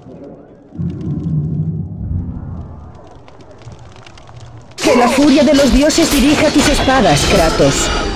Que la furia de los dioses dirija tus espadas, Kratos.